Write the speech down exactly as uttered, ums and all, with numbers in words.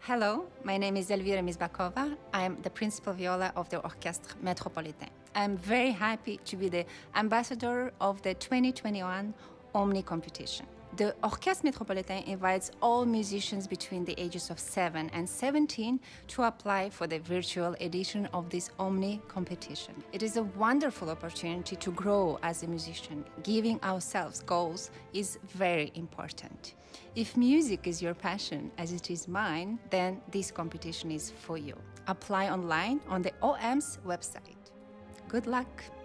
Hello, my name is Elvira Misbakhova. I am the principal viola of the Orchestre Métropolitain. I'm very happy to be the ambassador of the twenty twenty-one OMNI Competition. The Orchestre Métropolitain invites all musicians between the ages of seven and seventeen to apply for the virtual edition of this OMNI competition. It is a wonderful opportunity to grow as a musician. Giving ourselves goals is very important. If music is your passion, as it is mine, then this competition is for you. Apply online on the O M N's website. Good luck!